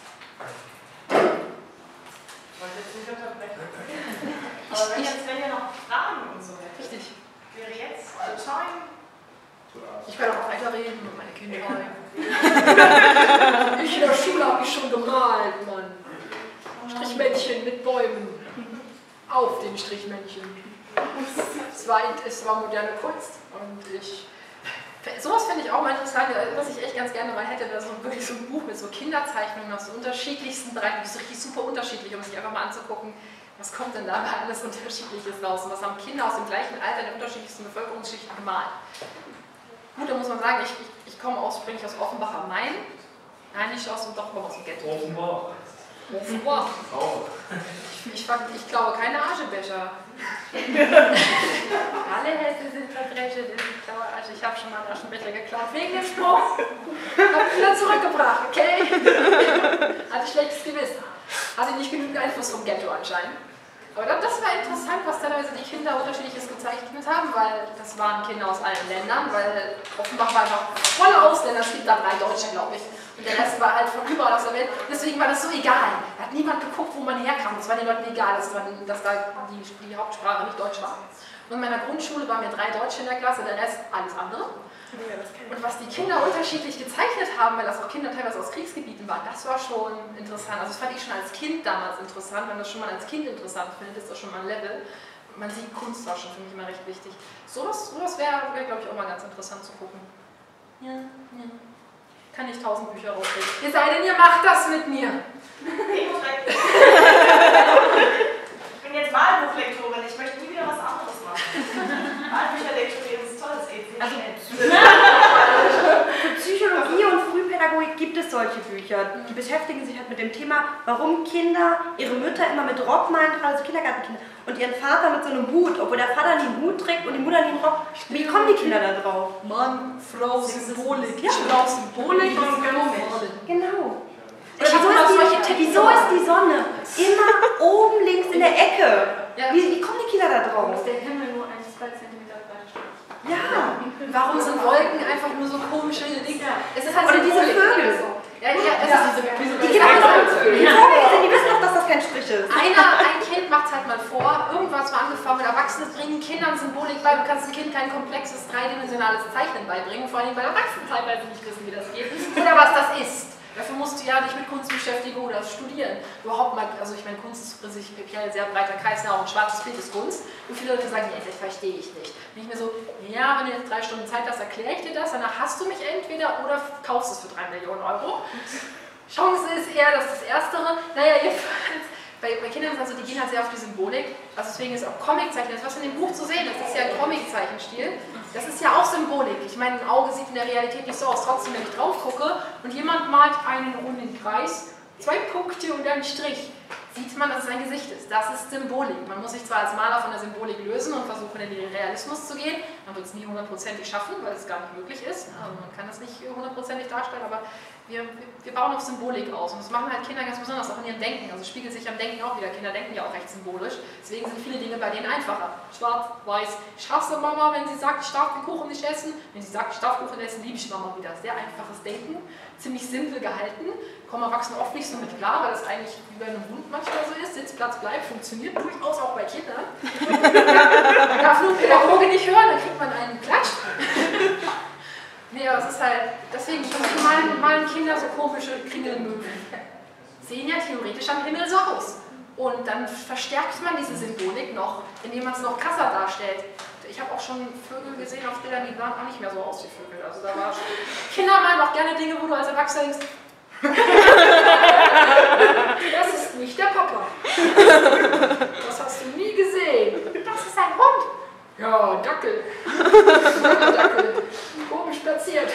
Ich wollte jetzt nicht unterbrechen. Aber wenn ihr noch Fragen und so hättet, Richtig. wäre jetzt the time. Ich werde auch weiterreden mit meinen Kindern. Ich in der Schule habe ich schon gemalt, Mann. Strichmännchen mit Bäumen. Auf den Strichmännchen. Es war moderne Kunst. Und sowas finde ich auch mal interessant. Was ich echt ganz gerne mal hätte, wäre wirklich so ein Buch mit so Kinderzeichnungen aus so unterschiedlichsten Bereichen. Das ist richtig super unterschiedlich, um sich einfach mal anzugucken, was kommt denn da alles Unterschiedliches raus. Und was haben Kinder aus dem gleichen Alter in den unterschiedlichsten Bevölkerungsschichten gemalt. Gut, da muss man sagen, ich komme ursprünglich aus Offenbach am Main. Nein, nicht aus dem Ghetto. Offenbach. Offenbach. Ich glaube keine Aschebecher. Alle Hessen sind Verbrecher, ich habe schon mal einen Aschenbecher geklaut. Wegen dem Spruch. Hab ihn wieder zurückgebracht, okay? Hatte schlechtes Gewissen. Hatte nicht genügend Einfluss vom Ghetto anscheinend. Aber das war interessant, was teilweise die Kinder unterschiedliches gezeichnet haben, weil das waren Kinder aus allen Ländern, weil Offenbach war einfach voller Ausländer, es gibt da 3 Deutsche, glaube ich. Und der Rest war halt von überall aus der Welt. Deswegen war das so egal. Da hat niemand geguckt, wo man herkam. Es war den Leuten egal, dass da die Hauptsprache nicht Deutsch war. Und in meiner Grundschule waren wir 3 Deutsche in der Klasse, der Rest alles andere. Und was die Kinder unterschiedlich gezeichnet haben, weil das auch Kinder teilweise aus Kriegsgebieten waren, das war schon interessant. Also das fand ich schon als Kind damals interessant. Wenn man das schon mal als Kind interessant findet, ist das schon mal ein Level. Man sieht, Kunst war schon für mich immer recht wichtig. Sowas wäre, glaube ich, auch mal ganz interessant zu gucken. Ja. Kann ich 1000 Bücher rausbringen. Es sei denn, ihr macht das mit mir. Ich bin jetzt Wahlbuchlektorin, ich möchte nie wieder was anderes machen. Wahlbücher lektorieren ist toll, das geht sehr schnell. Für Psychologie und Frühpädagogik gibt es solche Bücher. Die beschäftigen sich halt mit dem Thema, warum Kinder ihre Mütter immer mit Rock malen, gerade so Kindergartenkinder, und ihren Vater mit so einem Hut, obwohl der Vater nie einen Hut trägt und die Mutter nie einen Rock. Wie kommen die Kinder da drauf? Mann, Frau, Symbolik. Ja. Ich brauche Symbolik und Phänomen. Genau. Wieso Wieso ist die Sonne immer oben links in der Ecke? Ja. Wie kommen die Kinder da drauf? Der Himmel nur 1-2 cm breit steht. Ja. Warum sind Wolken einfach nur so komische Dinge? Es ist halt Oder diese Symbolik. Vögel. Ja, es ist Die wissen doch, dass das kein Strich ist. ein Kind macht es halt mal vor, irgendwas mal angefangen mit Erwachsenen bringen Kindern Symbolik bei. Du kannst einem Kind kein komplexes, dreidimensionales Zeichnen beibringen, vor allem weil Erwachsene teilweise nicht wissen, wie das geht oder was das ist. Dafür musst du ja dich mit Kunst beschäftigen oder studieren. Überhaupt mal, also ich meine, Kunst ist prinzipiell ein sehr breiter Kreis, auch ein schwarzes Bild ist Kunst. Und viele Leute sagen, nee, das verstehe ich nicht. Und ich mir so, ja, wenn du jetzt 3 Stunden Zeit hast, erkläre ich dir das, danach hast du mich entweder oder kaufst es für 3 Millionen Euro. Chance ist eher, dass das Erstere, naja, jedenfalls, bei Kindern ist also, die gehen halt sehr auf die Symbolik, also deswegen ist auch Comiczeichen, das was in dem Buch zu sehen ist, das ist ja ein Comiczeichenstil, das ist ja auch Symbolik. Ich meine, ein Auge sieht in der Realität nicht so aus, trotzdem, wenn ich drauf gucke und jemand malt einen runden Kreis, 2 Punkte und einen Strich, sieht man, dass es ein Gesicht ist. Das ist Symbolik. Man muss sich zwar als Maler von der Symbolik lösen und versuchen, in den Realismus zu gehen, man wird es nie 100%ig schaffen, weil es gar nicht möglich ist, also man kann das nicht 100%ig darstellen, aber wir bauen auf Symbolik aus und das machen halt Kinder ganz besonders auch in ihrem Denken, also spiegelt sich am Denken auch wieder. Kinder denken ja auch recht symbolisch, deswegen sind viele Dinge bei denen einfacher. Schwarz, weiß. Ich hasse Mama, wenn sie sagt, ich darf den Kuchen nicht essen. Wenn sie sagt, ich darf Kuchen essen, liebe ich Mama wieder. Sehr einfaches Denken, ziemlich simpel gehalten, kommen Erwachsene oft nicht so mit klar, weil das eigentlich wie bei einem Hund manchmal so ist. Sitzplatz bleibt, funktioniert durchaus auch bei Kindern. Man darf nur Pädagoge nicht hören, dann kriegt man einen Klatsch. Nee, aber es ist halt, deswegen malen Kinder so komische Kringelmöwen. Sehen ja theoretisch am Himmel so aus. Und dann verstärkt man diese Symbolik noch, indem man es noch krasser darstellt. Ich habe auch schon Vögel gesehen auf Bildern, die sahen auch nicht mehr so aus wie Vögel. Also da war schon, Kinder malen auch gerne Dinge, wo du als Erwachsener denkst, das ist nicht der Papa. Das hast du nie gesehen. Das ist ein Hund. Ja, Dackel. Dackel. Komisch platziert.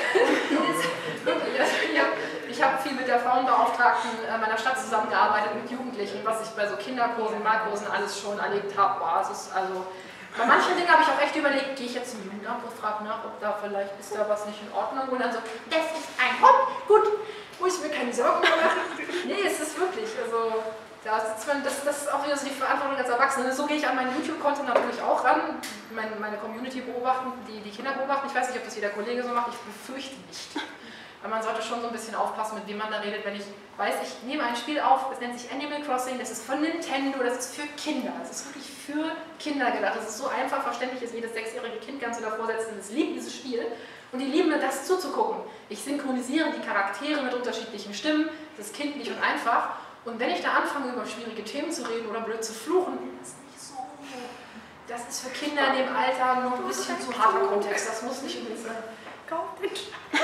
Ich habe viel mit der Frauenbeauftragten meiner Stadt zusammengearbeitet, mit Jugendlichen, was ich bei so Kinderkursen, Malkursen alles schon erlebt habe. Boah, es ist also... Bei manchen Dingen habe ich auch echt überlegt, gehe ich jetzt zum Jugendamt und frage nach, ob da vielleicht ist da was nicht in Ordnung. Und dann so, das ist ein Hund, gut, muss ich mir keine Sorgen mehr machen. Nee, es ist wirklich, also... Das ist auch wieder so die Verantwortung als Erwachsene. So gehe ich an meinen YouTube-Content natürlich auch ran, meine Community beobachten, die Kinder beobachten. Ich weiß nicht, ob das jeder Kollege so macht, ich befürchte nicht. Weil man sollte schon so ein bisschen aufpassen, mit wem man da redet. Wenn ich weiß, ich nehme ein Spiel auf, das nennt sich Animal Crossing, das ist von Nintendo, das ist für Kinder. Das ist wirklich für Kinder gedacht. Das ist so einfach verständlich, dass jedes 6-jährige Kind kannst du davor setzen, das liebt dieses Spiel. Und die lieben mir das zuzugucken. Ich synchronisiere die Charaktere mit unterschiedlichen Stimmen, das ist kindlich und einfach. Und wenn ich da anfange, über schwierige Themen zu reden oder blöd zu fluchen, das ist nicht so. Das ist für Kinder in dem Alter nur ein bisschen zu harter Kontext. Das muss nicht unbedingt sein. Kauft den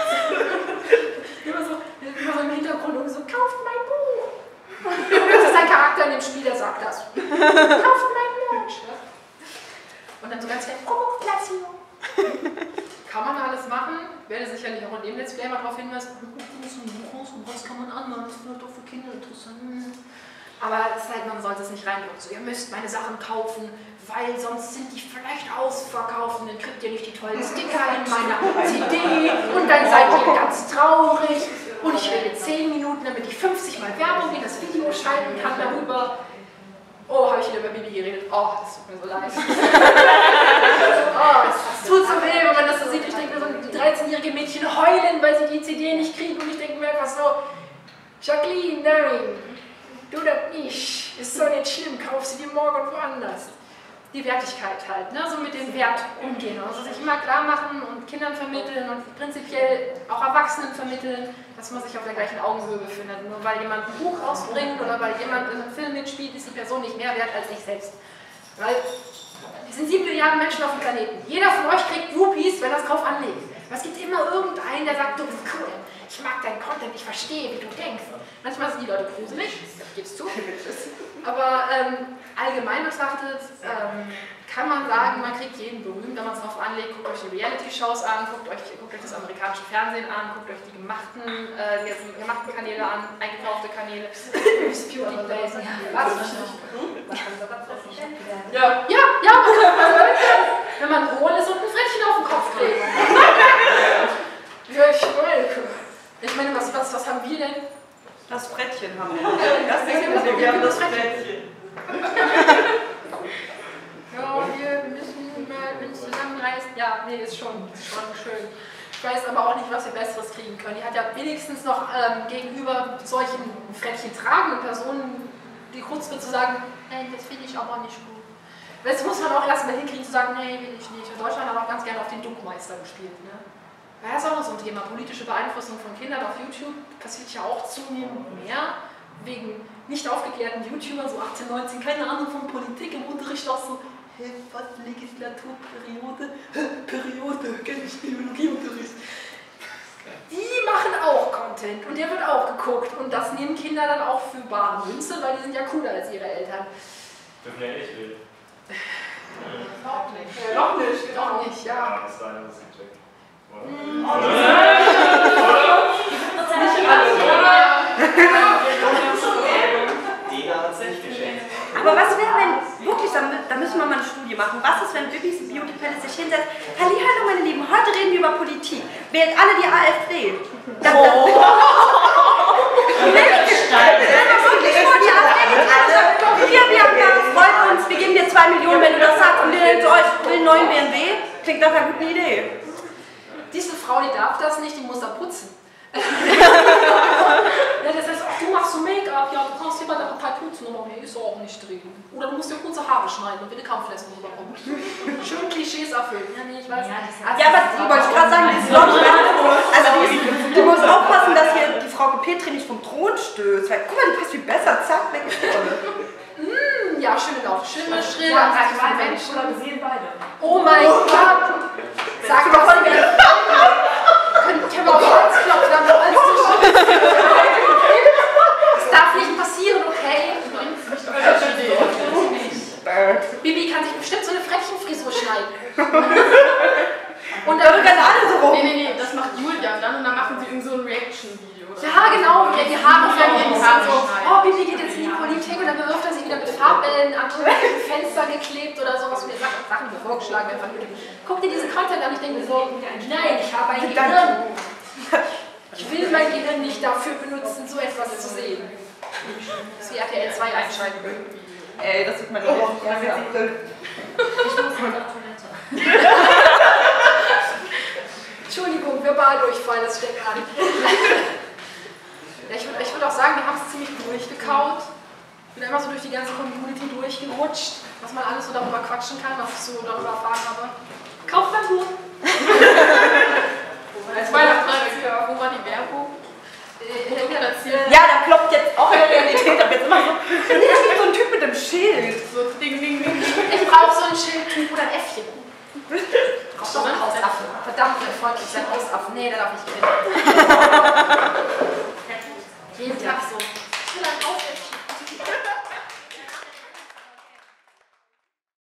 immer so im Hintergrund und so, kauft mein Buch. Das ist ein Charakter in dem Spiel, der sagt das. Kauft mein Buch. Und dann so ganz schnell, Produktplatzierung. Kann man alles machen, werde sicherlich auch in dem Let's Play mal darauf hinweisen, was kann man anmachen, das wird doch für Kinder interessant. Aber es ist halt, man sollte es nicht reindrücken. So, ihr müsst meine Sachen kaufen, weil sonst sind die vielleicht ausverkauft und dann kriegt ihr nicht die tollen Sticker in meiner CD und dann seid ihr ganz traurig und ich rede 10 Minuten, damit ich 50 Mal Werbung in das Video schalten kann darüber. Oh, habe ich wieder über Bibi geredet? Oh, das tut mir so leid. Oh, es tut so weh, wenn man das so sieht. Ich denke mir so, die 13-jährige Mädchen heulen, weil sie die CD nicht kriegen und ich denke mir einfach so, Jacqueline, nein, du das nicht, ist so nicht schlimm, kauf sie dir morgen woanders. Die Wertigkeit halt, ne? So mit dem Wert umgehen. Also sich immer klar machen und Kindern vermitteln und prinzipiell auch Erwachsenen vermitteln, dass man sich auf der gleichen Augenhöhe befindet. Nur weil jemand ein Buch rausbringt oder weil jemand in einem Film mitspielt, ist die Person nicht mehr wert als ich selbst. Weil es sind 7 Milliarden Menschen auf dem Planeten. Jeder von euch kriegt Rupees, wenn er es drauf anlegt. Aber es gibt immer irgendeinen, der sagt, du bist cool, ich mag deinen Content, ich verstehe, wie du denkst. Manchmal sind die Leute gruselig, ich gebe es zu. Aber allgemein betrachtet kann man sagen, man kriegt jeden berühmt, wenn man es drauf anlegt. Guckt euch die Reality-Shows an, guckt euch das amerikanische Fernsehen an, guckt euch die gemachten Kanäle an, eingekaufte Kanäle. PewDiePie. Ja, wenn man hohl ist und ein Frettchen auf den Kopf kriegt. Ich meine, was haben wir denn? Das Frettchen haben wir. Wir haben das Frettchen. Ja, wir müssen mal uns zusammenreißen. Ja, nee, ist schon schön. Ich weiß aber auch nicht, was wir Besseres kriegen können. Die hat ja wenigstens noch gegenüber solchen Frettchen tragenden Personen die Chutzpe zu sagen, nein, das finde ich aber nicht gut. Das muss man auch erstmal hinkriegen zu sagen, nee, will ich nicht. Und Deutschland hat auch ganz gerne auf den Duckmeister gespielt. Ne? Das ist auch noch so ein Thema, politische Beeinflussung von Kindern auf YouTube passiert ja auch zunehmend mehr, wegen nicht aufgeklärten YouTubern, so 18, 19, keine Ahnung von Politik im Unterricht auch so, was, Legislaturperiode, Periode, kenn ich Biologieunterricht. Die machen auch Content und der wird auch geguckt und das nehmen Kinder dann auch für bare Münze, weil die sind ja cooler als ihre Eltern. Dürfen ja nicht reden. Noch nicht, ja. Das ist deine Musik. Dina hat es nicht geschenkt. Aber was wäre, wenn, wirklich, da müssen wir mal eine Studie machen, was ist, wenn Bibis Beauty Palace sich hinsetzt, hallo meine Lieben, heute reden wir über Politik, wählt alle die AfD. Das wirklich vor die AfD geht alles. Wir haben da, freut uns, wir geben dir 2 Millionen, wenn du das sagst, und wir denken zu euch, will einen neuen BMW, klingt das eine gute Idee. Diese Frau, die darf das nicht, die muss da putzen. Ja, das heißt, ach, du machst so Make-up, ja, du kannst hier bei der Partei putzen, aber nee, ist auch nicht drin. Oder du musst dir kurze Haare schneiden und bitte Kampflessen rüberkommen. Schön Klischees erfüllen. Ja, nee, ich weiß. Ja, aber die wollte ich gerade sagen, die ist also die muss aufpassen, dass hier die Frau Petri nicht vom Thron stößt. Weil, guck mal, die passt viel besser, zack, weg ist die Rolle. Ja, schön gelaufen. Schön schrill. Ja, Mensch, oder wir sehen beide. Oh mein Gott! Sag mal von mir. Können wir auf Holz klopfen, dann Holztisch. Das darf nicht passieren, okay? Bibi kann sich bestimmt so eine Frettchenfrisur schneiden. Und dann rennen alle so rum. Nee, das macht Julia dann und dann machen sie irgend so ein Reaction-Video. Ja, genau, die Haare verlieren. So, oh, Bibi geht jetzt in die Trampolintheke und dann bewirft er sich wieder mit Farbbällen an irgendwelche Fenster geklebt oder so, was mir Sachen mir vorgeschlagen werden. Guck dir diesen Content an, ich denke mir so, nein, ich habe ein Gehirn. Ich will mein Gehirn nicht dafür benutzen, so etwas zu sehen. Das ist wie RTL 2 einschalten. Ey, das tut mir leid. Ich muss jetzt auf Toilette. Entschuldigung, Verbaldurchfall, das steckt an. Ja, ich würd auch sagen, wir haben es ziemlich durchgekaut. Ich bin einmal so durch die ganze Community durchgerutscht, was man alles so darüber quatschen kann, was ich so darüber erfahren habe. Kauft beim Huhn! Als Weihnachtsfrage, wo war die Werbung? Ja, da ploppt jetzt auch in der Realität ab. Jetzt immer so. Nee, da steht so ein Typ mit dem Schild. So ding, ding, ding, ding. Ich brauche so ein Schildtyp oder ein Äffchen. Brauchst du einen Hausaffe? Verdammt, wie freundlich sein Hausaffe. Nee, der darf nicht gewinnen. Jeden Tag so. Ich will ein Hausaffe.